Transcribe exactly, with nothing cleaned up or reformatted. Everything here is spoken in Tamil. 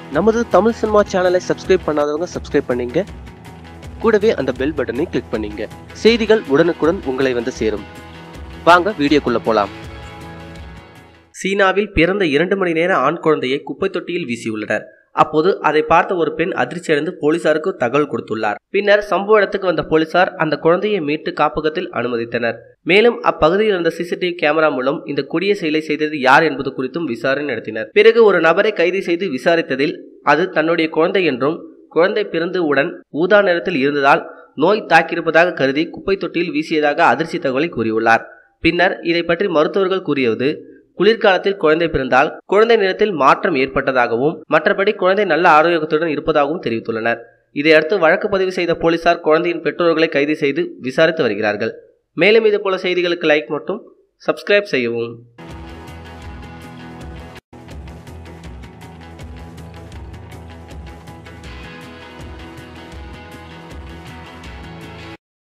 நமது தமிழ் சினிமா சேனலை சப்ஸ்கிரைப் பண்ணாதவங்க சப்ஸ்கிரைப் பண்ணீங்க, கூடவே அந்த பெல் பட்டனை கிளிக் பண்ணீங்க. செய்திகள் உடனுக்குடன் உங்களை வந்து சேரும். வாங்க வீடியோக்குள்ள போலாம். சீனாவில் பிறந்த இரண்டு மணி நேர ஆண் குழந்தையை குப்பை தொட்டியில் வீசியுள்ளனர். அப்போது அதை பார்த்த ஒரு பெண் அதிர்ச்சியடைந்து போலீசாருக்கு தகவல் கொடுத்துள்ளார். பின்னர் சம்பவ இடத்துக்கு வந்த போலீசார் அந்த குழந்தையை மீட்டு காப்பகத்தில் அனுமதித்தனர். மேலும் அப்பகுதியில் இருந்த சிசிடிவி கேமரா மூலம் இந்த கொடிய செயலை செய்தது யார் என்பது குறித்தும் விசாரணை நடத்தினர். பிறகு ஒரு நபரை கைது செய்து விசாரித்ததில் அது தன்னுடைய குழந்தை என்றும், குழந்தை பிறந்து உடன் ஊதா நிறத்தில் இருந்ததால் நோய் தாக்கியிருப்பதாக கருதி குப்பை தொட்டியில் வீசியதாக அதிர்ச்சி தகவலை கூறியுள்ளார். பின்னர் இதை பற்றி மருத்துவர்கள் கூறியது, குளிர்காலத்தில் குழந்தை பிறந்தால் குழந்தை நிறத்தில் மாற்றம் ஏற்பட்டதாகவும், மற்றபடி குழந்தை நல்ல ஆரோக்கியத்துடன் இருப்பதாகவும் தெரிவித்துள்ளனர். இதையடுத்து வழக்கு பதிவு செய்த போலீசார் குழந்தையின் பெற்றோர்களை கைது செய்து விசாரித்து வருகிறார்கள். மேலும் இதுபோல செய்திகளுக்கு லைக் மற்றும் சப்ஸ்கிரைப் செய்யவும்.